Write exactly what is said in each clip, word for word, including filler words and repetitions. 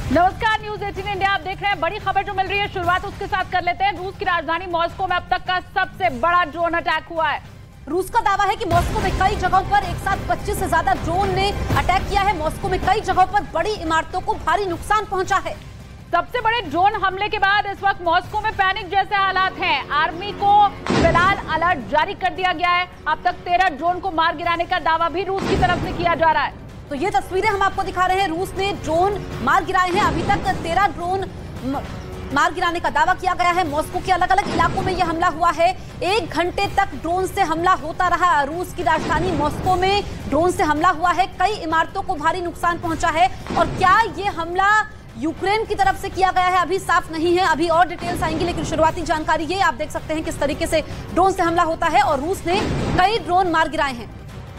नमस्कार, न्यूज अठारह इंडिया आप देख रहे हैं। बड़ी खबर जो मिल रही है, शुरुआत उसके साथ कर लेते हैं। रूस की राजधानी मॉस्को में अब तक का सबसे बड़ा ड्रोन अटैक हुआ है। रूस का दावा है कि मॉस्को में कई जगहों पर एक साथ पच्चीस से ज्यादा ड्रोन ने अटैक किया है। मॉस्को में कई जगहों पर बड़ी इमारतों को भारी नुकसान पहुंचा है। सबसे बड़े ड्रोन हमले के बाद इस वक्त मॉस्को में पैनिक जैसे हालात हैं। आर्मी को फिलहाल अलर्ट जारी कर दिया गया है। अब तक तेरह ड्रोन को मार गिराने का दावा भी रूस की तरफ से किया जा रहा है। तो ये तस्वीरें हम आपको दिखा रहे हैं। रूस ने ड्रोन मार गिराए हैं। अभी तक तेरह ड्रोन मार गिराने का दावा किया गया है। मॉस्को के अलग अलग इलाकों में यह हमला हुआ है। एक घंटे तक ड्रोन से हमला होता रहा। रूस की राजधानी मॉस्को में ड्रोन से हमला हुआ है। कई इमारतों को भारी नुकसान पहुंचा है। और क्या ये हमला यूक्रेन की तरफ से किया गया है, अभी साफ नहीं है। अभी और डिटेल्स आएंगी, लेकिन शुरुआती जानकारी ये आप देख सकते हैं किस तरीके से ड्रोन से हमला होता है। और रूस ने कई ड्रोन मार गिराए हैं।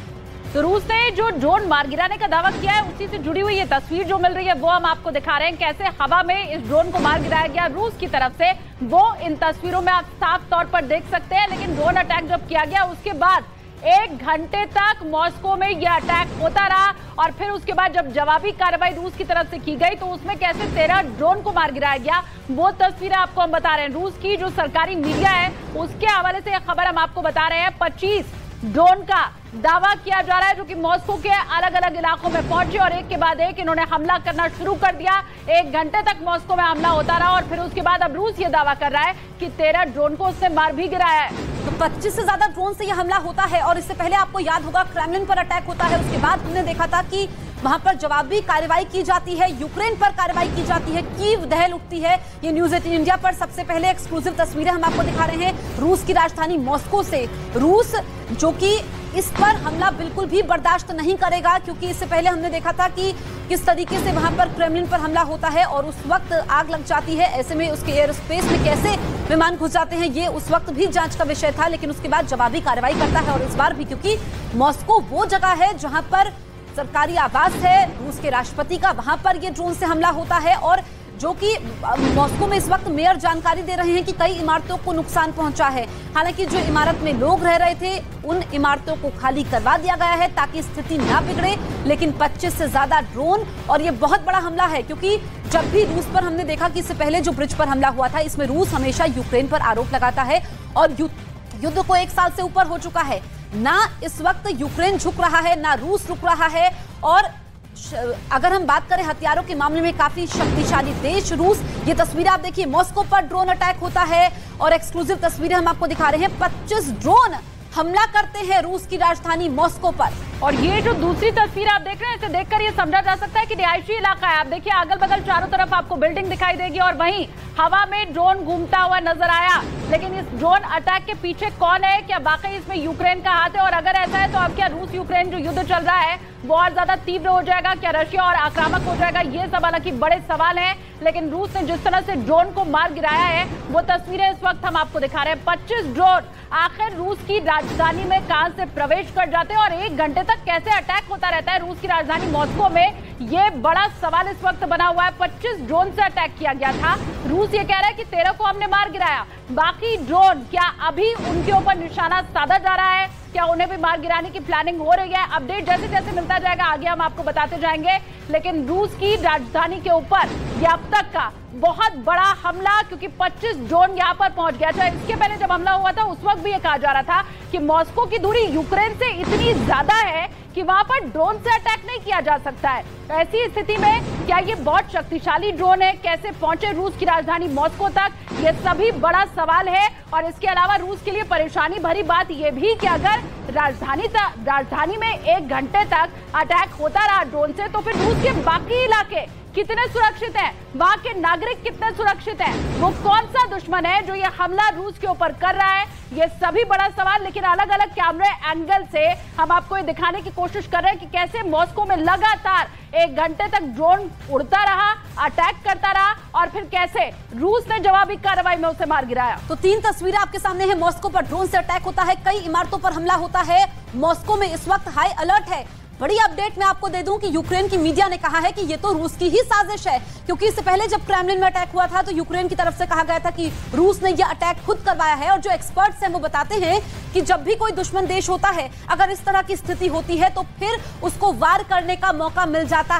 तो रूस ने जो ड्रोन मार गिराने का दावा किया है, उसी से जुड़ी हुई ये तस्वीर जो मिल रही है वो हम आपको दिखा रहे हैं। कैसे हवा में इस ड्रोन को मार गिराया गया रूस की तरफ से, वो इन तस्वीरों में आप साफ तौर पर देख सकते हैं। लेकिन ड्रोन अटैक जब किया गया उसके बाद एक घंटे तक मॉस्को में यह अटैक होता रहा। और फिर उसके बाद जब जवाबी कार्रवाई रूस की तरफ से की गई तो उसमें कैसे तेरह ड्रोन को मार गिराया गया, वो तस्वीरें आपको हम बता रहे हैं। रूस की जो सरकारी मीडिया है उसके हवाले से यह खबर हम आपको बता रहे हैं। पच्चीस ड्रोन का दावा किया जा रहा है जो कि मॉस्को के अलग अलग इलाकों में पहुंचे और एक के बाद एक इन्होंने हमला करना शुरू कर दिया। एक घंटे तक मॉस्को में हमला होता रहा और फिर उसके बाद अब रूस ये दावा कर रहा है कि तेरह ड्रोन को उसने मार भी गिराया है। तो पच्चीस से ज्यादा ड्रोन से यह हमला होता है। और इससे पहले आपको याद होगा क्रेमलिन पर अटैक होता है। उसके बाद हमने देखा था कि वहां पर जवाबी कार्रवाई की जाती है, यूक्रेन पर कार्रवाई की जाती है, कीव दहल उठती है। ये न्यूज अठारह इंडिया पर सबसे पहले एक्सक्लूसिव तस्वीरें हम आपको दिखा रहे हैं रूस की राजधानी मॉस्को से। रूस जो कि इस पर हमला बिल्कुल भी बर्दाश्त नहीं करेगा, क्योंकि इससे पहले हमने देखा था कि किस तरीके से वहां पर क्रेमलिन पर हमला होता है और उस वक्त आग लग जाती है। ऐसे में उसके एयर स्पेस में कैसे विमान घुस जाते हैं, ये उस वक्त भी जांच का विषय था। लेकिन उसके बाद जवाबी कार्रवाई करता है। और इस बार भी, क्योंकि मॉस्को वो जगह है जहां पर सरकारी आवास है रूस के राष्ट्रपति का, वहां पर ये ड्रोन से हमला होता है। और जो कि मॉस्को में इस वक्त मेयर जानकारी दे रहे हैं कि कई इमारतों को नुकसान पहुंचा है। हालांकि जो इमारत में लोग रह रहे थे उन इमारतों को खाली करवा दिया गया है ताकि स्थिति ना बिगड़े। लेकिन पच्चीस से ज्यादा ड्रोन, और ये बहुत बड़ा हमला है, क्योंकि जब भी रूस पर हमने देखा कि इससे पहले जो ब्रिज पर हमला हुआ था, इसमें रूस हमेशा यूक्रेन पर आरोप लगाता है। और युद्ध को एक साल से ऊपर हो चुका है। ना इस वक्त यूक्रेन झुक रहा है, ना रूस रुक रहा है। और अगर हम बात करें हथियारों के मामले में काफी शक्तिशाली देश रूस। ये तस्वीरें आप देखिए, मॉस्को पर ड्रोन अटैक होता है और एक्सक्लूसिव तस्वीरें हम आपको दिखा रहे हैं। पच्चीस ड्रोन हमला करते हैं रूस की राजधानी मॉस्को पर। और ये जो दूसरी तस्वीर आप देख रहे हैं, इसे देखकर ये समझा जा सकता है कि रिहायशी इलाका है। आप देखिए अगल बगल चारों तरफ आपको बिल्डिंग दिखाई देगी और वहीं हवा में ड्रोन घूमता हुआ नजर आया। लेकिन इस ड्रोन अटैक के पीछे कौन है, क्या वाकई इसमें यूक्रेन का हाथ है? और अगर ऐसा है तो अब क्या रूस यूक्रेन जो युद्ध चल रहा है वो और ज्यादा तीव्र हो जाएगा? क्या रशिया और आक्रामक हो जाएगा? ये सब हालांकि बड़े सवाल हैं। लेकिन रूस ने जिस तरह से ड्रोन को मार गिराया है वो तस्वीरें इस वक्त हम आपको दिखा रहे हैं। पच्चीस ड्रोन आखिर रूस की राजधानी में कहां से प्रवेश कर जाते हैं और एक घंटे तक कैसे अटैक होता रहता है रूस की राजधानी मॉस्को में, ये बड़ा सवाल इस वक्त बना हुआ है। पच्चीस ड्रोन से अटैक किया गया था। रूस ये कह रहा है कि तेरह को हमने मार गिराया। बाकी ड्रोन क्या अभी उनके ऊपर निशाना साधा जा रहा है? क्या उन्हें भी मार गिराने की प्लानिंग हो रही है? अपडेट जैसे जैसे मिलता जाएगा आगे हम आपको बताते जाएंगे। लेकिन रूस की राजधानी के ऊपर यह अब तक का बहुत बड़ा हमला, क्योंकि पच्चीस ड्रोन यहां पर पहुंच गया था। इसके पहले जब हमला हुआ था उस वक्त भी ये कहा जा रहा था कि मॉस्को की दूरी यूक्रेन से इतनी ज्यादा है कि वहां पर ड्रोन से अटैक नहीं किया जा सकता है। ऐसी स्थिति में क्या ये बहुत शक्तिशाली ड्रोन है? कैसे पहुंचे रूस की राजधानी मॉस्को तक? ये सभी बड़ा सवाल है। और इसके अलावा रूस के लिए परेशानी भरी बात यह भी कि अगर राजधानी राजधानी में एक घंटे तक अटैक होता रहा ड्रोन से, तो फिर रूस के बाकी इलाके कितने सुरक्षित हैं? वहां के नागरिक कितने सुरक्षित हैं? वो कौन सा दुश्मन है जो ये हमला रूस के ऊपर कर रहा है? ये सभी बड़ा सवाल। लेकिन अलग अलग कैमरे एंगल से हम आपको ये दिखाने की कोशिश कर रहे हैं कि कैसे मॉस्को में लगातार एक घंटे तक ड्रोन उड़ता रहा, अटैक करता रहा और फिर कैसे रूस ने जवाबी कार्रवाई में उसे मार गिराया। तो तीन तस्वीरें आपके सामने है। मॉस्को पर ड्रोन से अटैक होता है, कई इमारतों पर हमला होता है। मॉस्को में इस वक्त हाई अलर्ट है। बड़ी अपडेट मैं आपको दे दूं कि यूक्रेन की मीडिया ने कहा है कि ये तो रूस की ही साजिश है, क्योंकि इससे पहले जब क्रेमलिन में अटैक हुआ था तो यूक्रेन की तरफ से कहा गया था कि रूस ने यह अटैक खुद करवाया है। और जो एक्सपर्ट्स हैं वो बताते हैं कि जब भी कोई दुश्मन देश होता है, अगर इस तरह की स्थिति होती है तो फिर उसको वार करने का मौका मिल जाता है।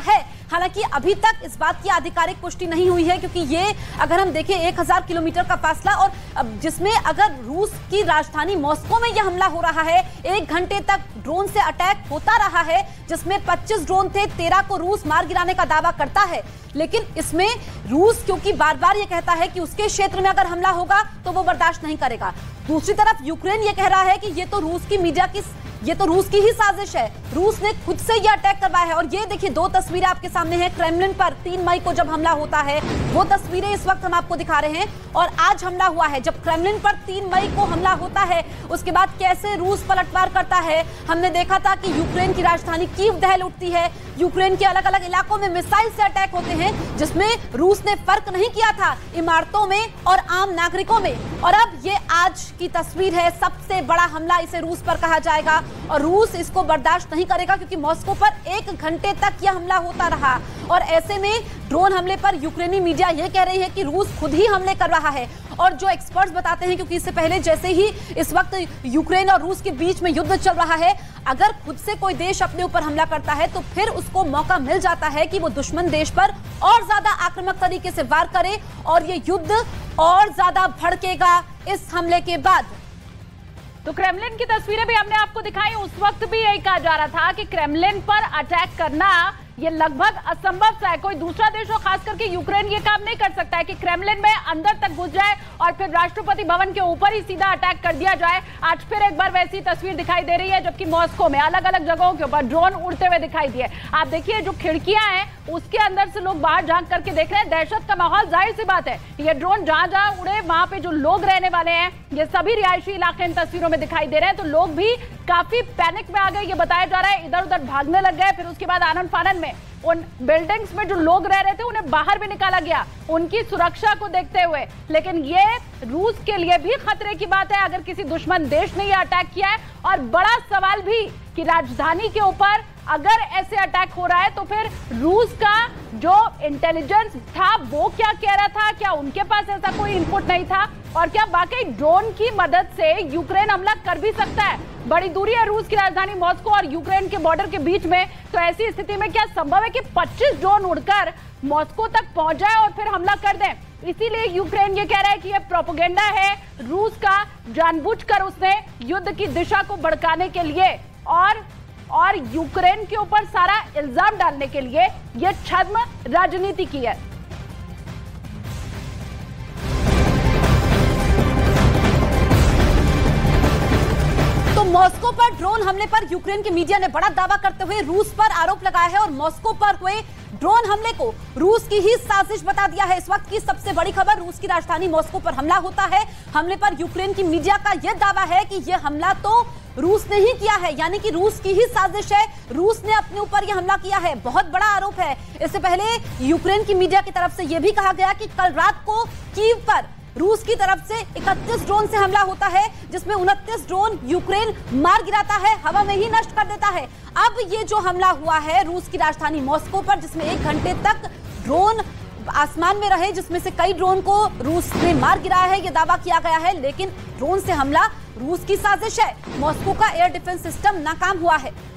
हालांकि अभी तक इस बात की आधिकारिक पुष्टि नहीं हुई है, क्योंकि ये अगर हम देखें एक हजार किलोमीटर का फासला, और जिसमें अगर रूस की राजधानी मॉस्को में यह हमला हो रहा है, एक घंटे तक ड्रोन से अटैक होता रहा है, जिसमें पच्चीस ड्रोन थे, तेरह को रूस मार गिराने का दावा करता है। लेकिन इसमें रूस क्योंकि बार बार ये कहता है कि उसके क्षेत्र में अगर हमला होगा तो वो बर्दाश्त नहीं करेगा। दूसरी तरफ यूक्रेन ये कह रहा है कि ये तो रूस की मीडिया की ये तो रूस की ही साजिश है, रूस ने खुद से ये अटैक करवाया है। और ये देखिए दो तस्वीरें आपके सामने हैं, क्रेमलिन पर तीन मई को जब हमला होता है वो तस्वीरें इस वक्त हम आपको दिखा रहे हैं, और आज हमला हुआ है। जब क्रेमलिन पर तीन मई को हमला होता है उसके बाद कैसे रूस पलटवार करता है, हमने देखा था कि यूक्रेन की राजधानी कीव दहल उठती है, यूक्रेन के अलग अलग इलाकों में मिसाइल से अटैक होते हैं, जिसमें रूस ने फर्क नहीं किया था इमारतों में और आम नागरिकों में। और अब ये आज की तस्वीर है, सबसे बड़ा हमला इसे रूस पर कहा जाएगा, और रूस इसको बर्दाश्त नहीं करेगा, क्योंकि मॉस्को पर एक घंटे तक यह हमला होता रहा। और ऐसे में ड्रोन हमले पर यूक्रेनी मीडिया यह कह रही है कि रूस खुद ही हमले कर रहा है। और जो एक्सपर्ट्स बताते हैं, क्योंकि इससे पहले जैसे ही इस वक्त यूक्रेन और रूस के बीच में युद्ध चल रहा है, अगर खुद से कोई देश अपने ऊपर हमला करता है तो फिर उसको मौका मिल जाता है कि वो दुश्मन देश पर और ज्यादा आक्रामक तरीके से वार करे, और ये युद्ध और ज्यादा भड़केगा इस हमले के बाद। तो क्रेमलिन की तस्वीरें भी हमने आपको दिखाई, उस वक्त भी यही कहा जा रहा था कि क्रेमलिन पर अटैक करना ये लगभग असंभव सा है। कोई दूसरा देश और खास करके यूक्रेन ये काम नहीं कर सकता है कि क्रेमलिन में अंदर तक घुस जाए और फिर राष्ट्रपति भवन के ऊपर ही सीधा अटैक कर दिया जाए। आज फिर एक बार वैसी तस्वीर दिखाई दे रही है, जबकि मॉस्को में अलग अलग जगहों के ऊपर ड्रोन उड़ते हुए दिखाई दिए। आप देखिए जो खिड़कियां हैं उसके अंदर से लोग बाहर झांक करके देख रहे हैं, दहशत का माहौल। जाहिर सी बात है ये ड्रोन जहां जहां उड़े वहां पे जो लोग रहने वाले हैं, ये सभी रिहायशी इलाके इन तस्वीरों में दिखाई दे रहे हैं, तो लोग भी काफी पैनिक में आ गए, ये बताया जा रहा है, इधर उधर भागने लग गए। फिर उसके बाद आनन फानन में उन बिल्डिंग्स में जो लोग रह रहे थे उन्हें बाहर भी निकाला गया उनकी सुरक्षा को देखते हुए। लेकिन ये रूस के लिए भी खतरे की बात है अगर किसी दुश्मन देश ने यह अटैक किया है। और बड़ा सवाल भी कि राजधानी के ऊपर अगर ऐसे अटैक हो रहा है तो फिर रूस का जो इंटेलिजेंस था वो क्या कह रहा था, क्या उनके पास ऐसा कोई इनपुट नहीं था, और क्या वाकई ड्रोन की मदद से यूक्रेन हमला कर भी सकता है। बड़ी दूरी है रूस की राजधानी मॉस्को और यूक्रेन के बॉर्डर के बीच में, तो ऐसी स्थिति में क्या संभव है कि पच्चीस ड्रोन उड़कर मॉस्को तक पहुंच जाए और फिर हमला कर दें। इसीलिए यूक्रेन ये कह रहा है कि यह प्रोपेगेंडा है रूस का, जानबूझकर उसने युद्ध की दिशा को भड़काने के लिए और और यूक्रेन के ऊपर सारा इल्जाम डालने के लिए यह छद्म राजनीति की है। तो मॉस्को पर ड्रोन हमले पर यूक्रेन की मीडिया ने बड़ा दावा करते हुए रूस पर आरोप लगाया है और मॉस्को पर हुए ड्रोन हमले को रूस की ही साजिश बता दिया है। इस वक्त की सबसे बड़ी खबर, रूस की राजधानी मॉस्को पर हमला होता है। हमले पर यूक्रेन की मीडिया का यह दावा है कि यह हमला तो रूस ने ही किया है, यानी कि रूस की ही साजिश है, रूस ने अपने ऊपर यह हमला किया है। बहुत बड़ा आरोप है। इससे पहले यूक्रेन की मीडिया की तरफ से यह भी कहा गया कि कल रात को कीव पर रूस की तरफ से इकतीस ड्रोन से हमला होता है, जिसमें उनतीस ड्रोन यूक्रेन मार गिराता है, हवा में ही नष्ट कर देता है। अब ये जो हमला हुआ है रूस की राजधानी मॉस्को पर, जिसमें एक घंटे तक ड्रोन आसमान में रहे, जिसमें से कई ड्रोन को रूस ने मार गिराया है, यह दावा किया गया है। लेकिन ड्रोन से हमला रूस की साजिश है। मॉस्को का एयर डिफेंस सिस्टम नाकाम हुआ है।